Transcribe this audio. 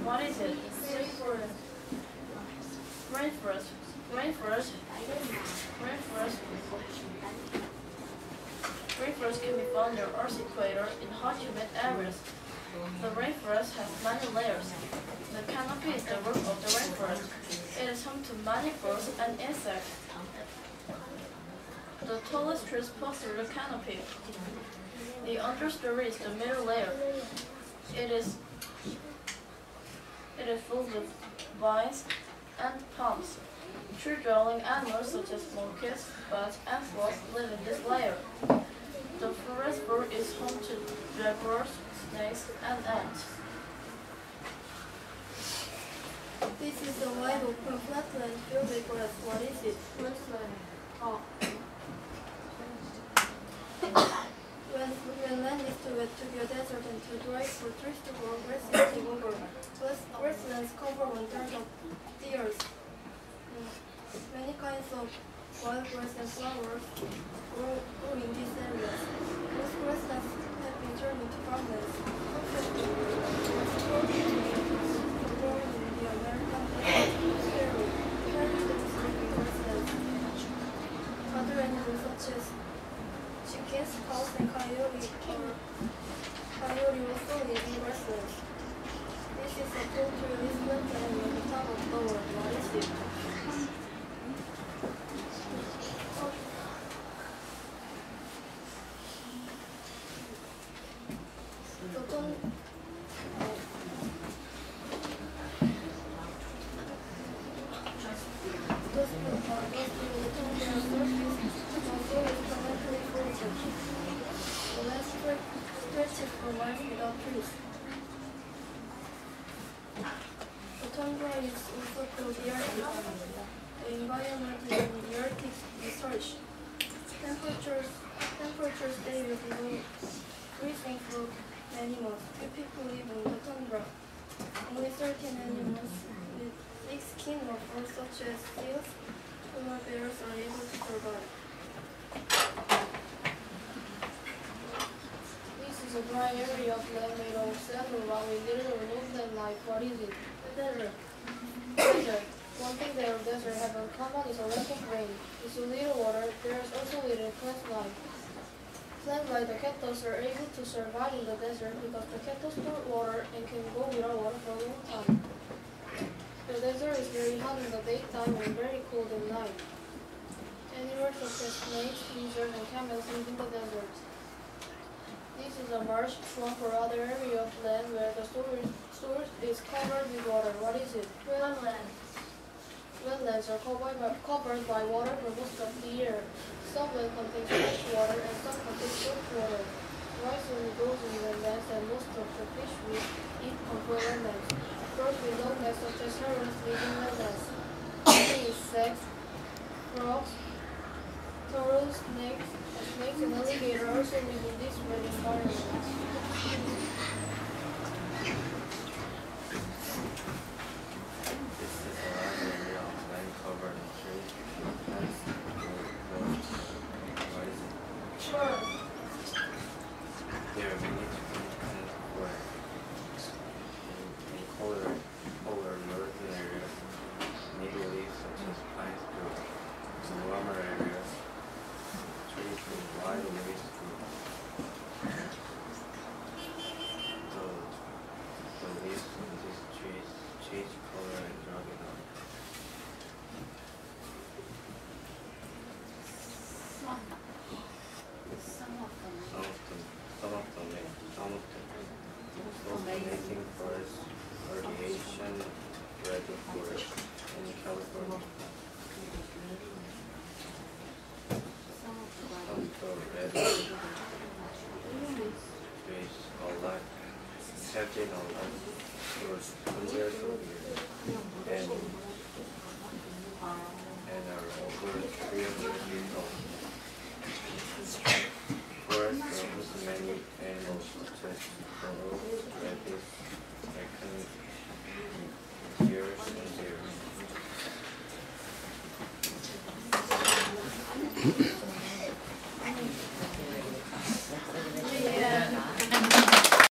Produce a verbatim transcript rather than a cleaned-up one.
What is it? Rainforest. Rainforest. Rainforest. Rainforest. Rainforest can be found near Earth's equator in hot humid areas. The rainforest has many layers. The canopy is the roof of the rainforest. It is home to many birds and insects. The tallest trees pass through the canopy. The understory is the middle layer. It is it is filled with vines and palms. Tree-dwelling animals such as monkeys, bats, and sloths live in this layer. The forest floor is home to jaguars, snakes, and ants. This is a wide open flatland filled with grass. What is it? Grassland. Oh. When, when land is too wet to be a desert and too dry for trees to grow, grass is taken over. Grass, grasslands cover one-third of the earth. Many kinds of wild grass and flowers grow, grow in these areas. Most grasslands have been turned into farmlands. Growing in the American desert, Peru, Peru lives in grasslands. Other animals such as chickens, cows, and coyote or coyote also live in grasslands. This is a culture this wetland at the top of the world. What is it? The ton Those who are those who will turn their surface also is permanently frozen. The land stretches for miles without trees. The tundra is also called the Arctic. The environment in the Arctic is harsh. Temperatures, temperatures stay below freezing for many months. Few people live in the tundra. Only certain animals with thick skin or fur such as seals, polar bears are able to survive. This is a dry area of land made of sand or rock with little or no plant life. What is it? Desert. Desert. One thing that our desert have in common is a lack of rain. With so little water, there is also little plant life. Plants like the cactus are able to survive in the desert because the cactus store water and can go without water for a long time. The desert is very hot in the daytime and very cold at night. Animals such as snakes, lizards, and camels live in the desert. This is a marsh, swamp, or other area of land where the soil is covered with water. What is it? Wetlands. Wetlands are covered by, covered by water for most of the year. Some land contains fresh water and some contain salt water. Rice only grows in wetlands and most of the fish we eat come from wetlands. Birds with long necks such as herons live in wetlands. Insects, frogs, turtles, snakes, snakes and alligators also live in this wet environment. Have been online for hundreds of years and, and are over three hundred years old. Forests host many animals such as burrows, rabbits, raccoons, deers, and deer.